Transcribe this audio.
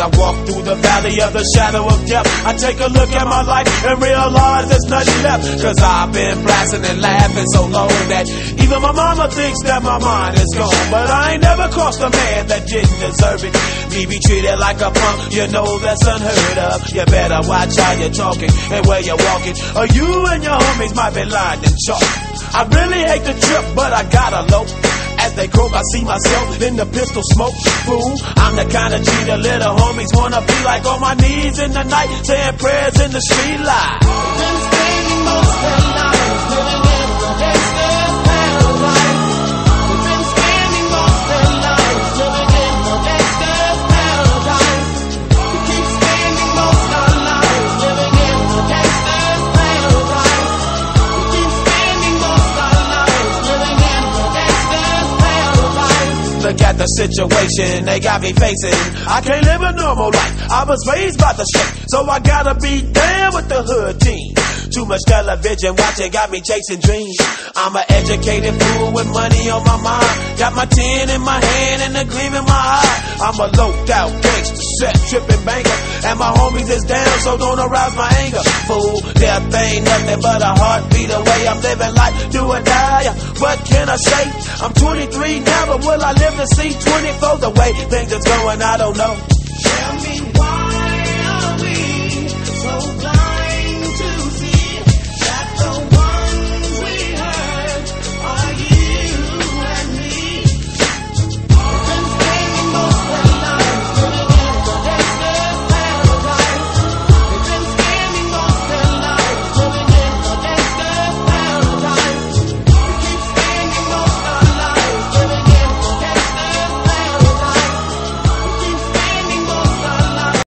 I walk through the valley of the shadow of death, I take a look at my life and realize there's nothing left. Cause I've been blasting and laughing so long that even my mama thinks that my mind is gone. But I ain't never crossed a man that didn't deserve it. Me be treated like a punk, you know that's unheard of. You better watch how you're talking and where you're walking, or you and your homies might be lined in chalk. I really hate the trip, but I gotta low. As they croak, I see myself in the pistol smoke. Fool, I'm the kind of G the little homies wanna be like, on my knees in the night, saying prayers in the street light. Been spending most of their lives living in a gangster's paradise. We've been spending most of their lives living in a gangster's paradise. We keep spending most of our lives living in a gangster's paradise. We keep spending most of our lives living in a gangster's paradise. Look at the situation they got me facing. I can't live a normal life, I was raised by the street, so I gotta be down with the hood team. Too much television watching got me chasing dreams. I'm an educated fool with money on my mind. Got my tin in my hand and a gleam in my eye. I'm a loped out gangster, set tripping banker, and my homies is down, so don't arouse my anger. Fool, death ain't nothing but a heartbeat away. I'm living life, do or die. What can I say? I'm 23 now, but will I live to see 24? The way things is going, I don't know. Tell me